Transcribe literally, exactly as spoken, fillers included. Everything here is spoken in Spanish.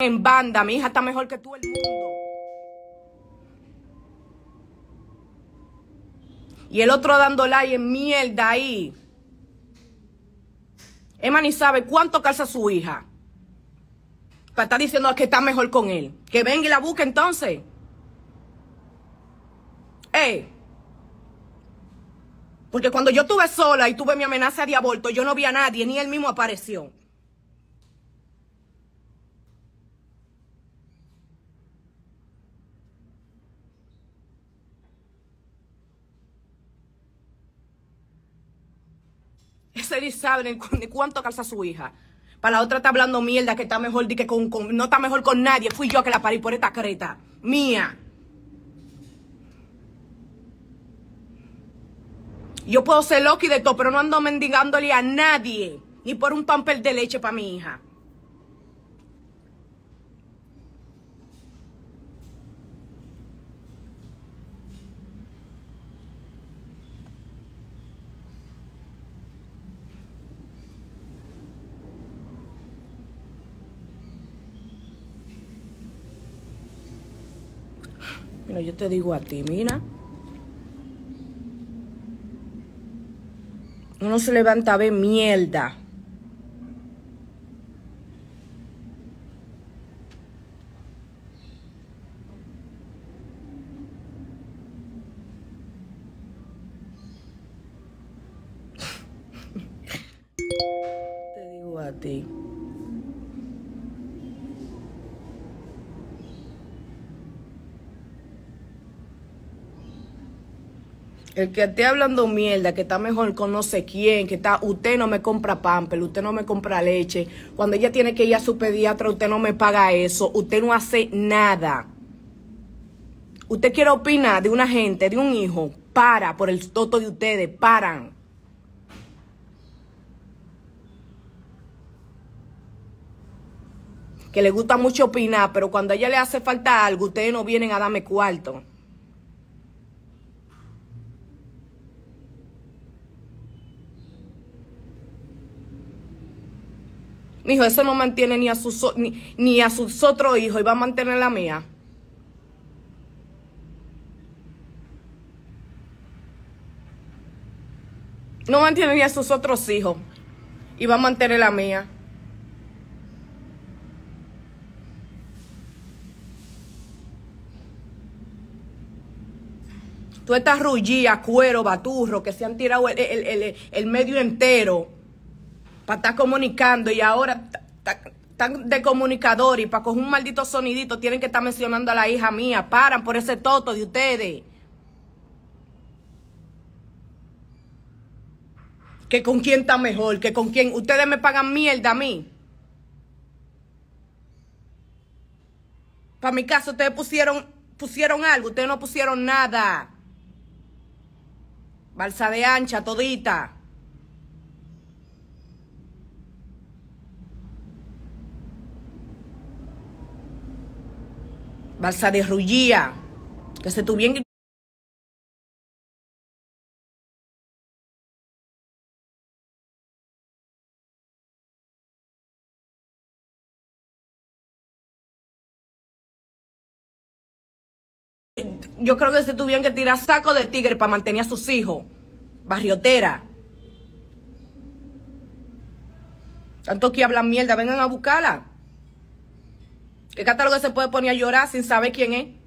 en banda. Mi hija está mejor que tú el mundo. Y el otro dando like en mierda ahí. Emma ni sabe cuánto calza su hija. Para estar diciendo que está mejor con él. Que venga y la busque entonces. Eh. Porque cuando yo estuve sola y tuve mi amenaza de aborto, yo no vi a nadie, ni él mismo apareció. Ese ni sabe ni cuánto calza su hija. Para la otra está hablando mierda que está mejor, que con, con, no está mejor con nadie. Fui yo que la parí por esta creta. Mía. Yo puedo ser loca y de todo, pero no ando mendigándole a nadie. Ni por un pamper de leche para mi hija. Mira, yo te digo a ti, mira. Uno se levanta a ver mierda. Te digo a ti. El que esté hablando mierda, que está mejor con no sé quién, que está, usted no me compra pamper, usted no me compra leche. Cuando ella tiene que ir a su pediatra, usted no me paga eso. Usted no hace nada. Usted quiere opinar de una gente, de un hijo, para por el toto de ustedes, paran. Que le gusta mucho opinar, pero cuando a ella le hace falta algo, ustedes no vienen a darme cuarto. Mijo, eso no mantiene ni a sus, ni, ni a sus otros hijos y va a mantener la mía. No mantiene ni a sus otros hijos y va a mantener la mía. Tú estás rullía, cuero, baturro, que se han tirado el, el, el, el medio entero para estar comunicando y ahora están de comunicador y para coger un maldito sonidito tienen que estar mencionando a la hija mía. Paran por ese toto de ustedes. Que con quién está mejor, que con quién. Ustedes me pagan mierda a mí. Para mi caso, ustedes pusieron, pusieron algo, ustedes no pusieron nada. Balsa de ancha, todita. Balsa de rullía. Que se tuvieron. Yo creo que se tuvieron que tirar saco de tigre para mantener a sus hijos. Barriotera. Tanto que hablan mierda, vengan a buscarla. ¿Qué catálogo se puede poner a llorar sin saber quién es?